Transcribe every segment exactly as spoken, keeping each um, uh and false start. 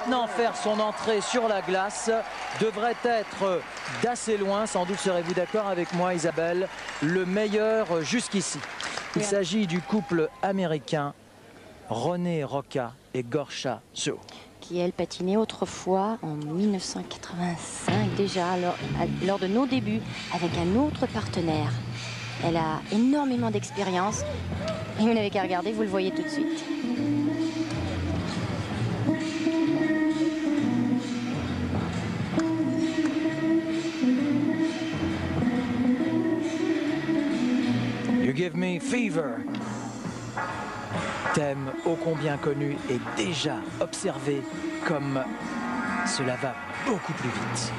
maintenant faire son entrée sur la glace devrait être d'assez loin. Sans doute serez-vous d'accord avec moi, Isabelle, le meilleur jusqu'ici. Il s'agit du couple américain René Roca et Roca Sour, qui elle patinait autrefois en mille neuf cent quatre-vingt-cinq déjà lors, à, lors de nos débuts avec un autre partenaire. Elle a énormément d'expérience et vous n'avez qu'à regarder, vous le voyez tout de suite. You Give Me Fever. Thème ô combien connu et déjà observé comme cela va beaucoup plus vite.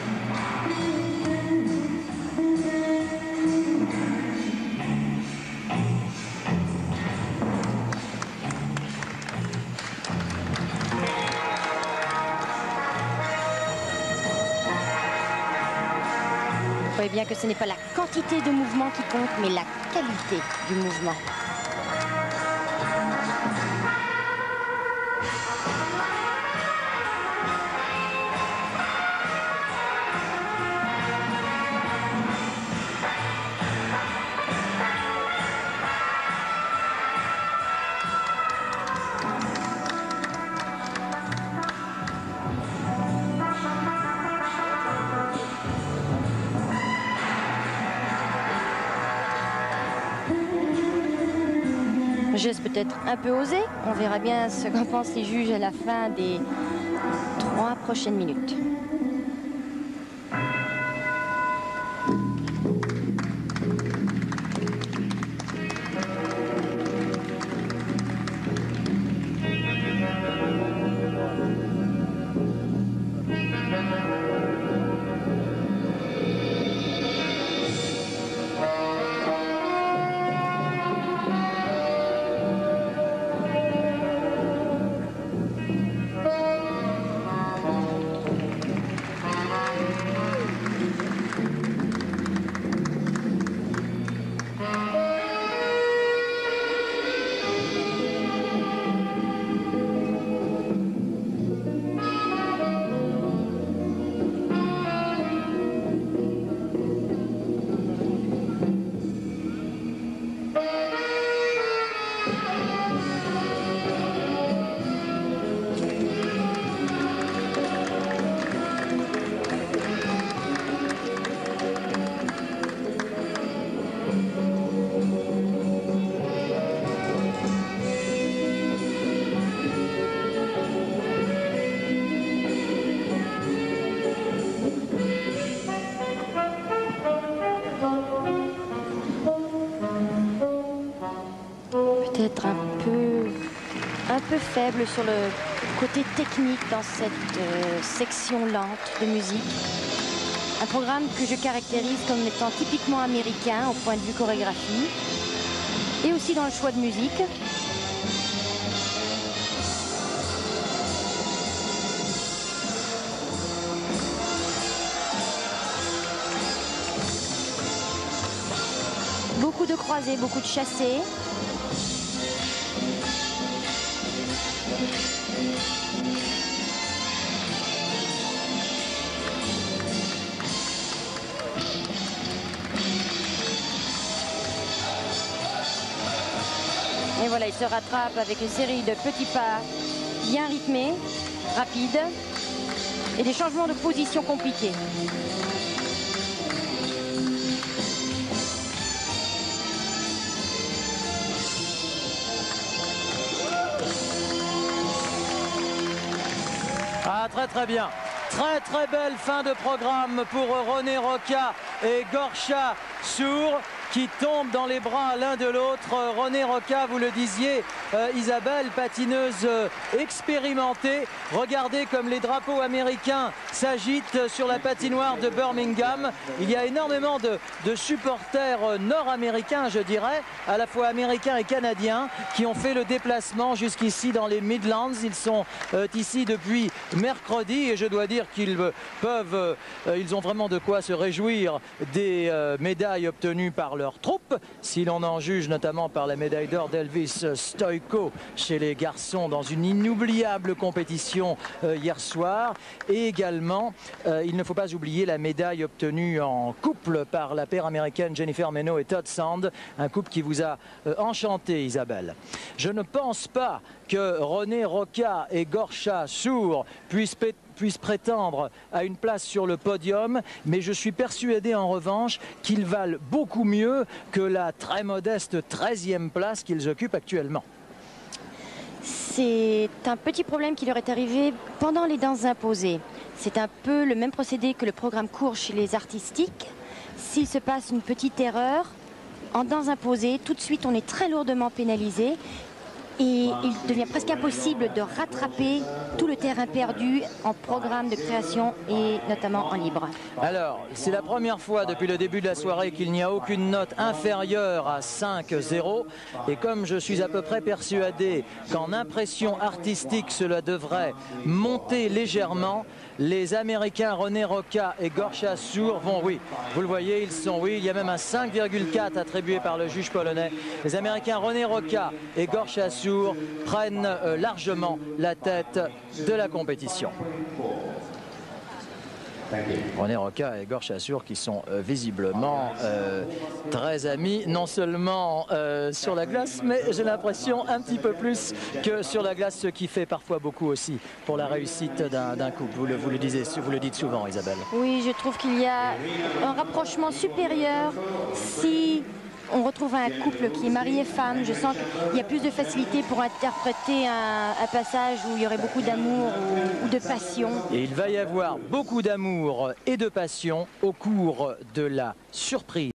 Vous voyez bien que ce n'est pas la quantité de mouvement qui compte, mais la qualité du mouvement. Geste peut-être un peu osé. On verra bien ce qu'en pensent les juges à la fin des trois prochaines minutes. Peut-être un peu, un peu faible sur le côté technique dans cette euh, section lente de musique. Un programme que je caractérise comme étant typiquement américain au point de vue chorégraphie et aussi dans le choix de musique. Beaucoup de croisés, beaucoup de chassés. Et voilà, il se rattrape avec une série de petits pas bien rythmés, rapides, et des changements de position compliqués. Ah, très très bien. Très très belle fin de programme pour René Roca et Roca Sour qui tombent dans les bras l'un de l'autre. René Roca, vous le disiez, euh, Isabelle, patineuse euh, expérimentée. Regardez comme les drapeaux américains s'agite sur la patinoire de Birmingham. Il y a énormément de, de supporters nord-américains, je dirais, à la fois américains et canadiens, qui ont fait le déplacement jusqu'ici dans les Midlands. Ils sont euh, ici depuis mercredi et je dois dire qu'ils peuvent, euh, ils ont vraiment de quoi se réjouir des euh, médailles obtenues par leurs troupes, si l'on en juge notamment par la médaille d'or d'Elvis Stoïko chez les garçons dans une inoubliable compétition euh, hier soir. Et également, euh, il ne faut pas oublier la médaille obtenue en couple par la paire américaine Jennifer Meno et Todd Sand, un couple qui vous a euh, enchanté, Isabelle. Je ne pense pas que René Roca et Gorcha Sour puissent péter puissent prétendre à une place sur le podium, mais je suis persuadé en revanche qu'ils valent beaucoup mieux que la très modeste treizième place qu'ils occupent actuellement. C'est un petit problème qui leur est arrivé pendant les danses imposées. C'est un peu le même procédé que le programme court chez les artistiques. S'il se passe une petite erreur, en danse imposée, tout de suite on est très lourdement pénalisé. Et il devient presque impossible de rattraper tout le terrain perdu en programme de création et notamment en libre. Alors, c'est la première fois depuis le début de la soirée qu'il n'y a aucune note inférieure à cinq zéro. Et comme je suis à peu près persuadé qu'en impression artistique cela devrait monter légèrement, les Américains René Roca et Gorcha Sour vont, oui, vous le voyez, ils sont, oui, il y a même un cinq virgule quatre attribué par le juge polonais. Les Américains René Roca et Gorcha Sour prennent euh, largement la tête de la compétition. René Roca et Gorcha Sour qui sont euh, visiblement euh, très amis, non seulement euh, sur la glace, mais j'ai l'impression un petit peu plus que sur la glace, ce qui fait parfois beaucoup aussi pour la réussite d'un couple. Vous le, vous, le disiez, vous le dites souvent, Isabelle. Oui, je trouve qu'il y a un rapprochement supérieur si on retrouve un couple qui est marié femme. Je sens qu'il y a plus de facilité pour interpréter un, un passage où il y aurait beaucoup d'amour ou, ou de passion. Et il va y avoir beaucoup d'amour et de passion au cours de la surprise.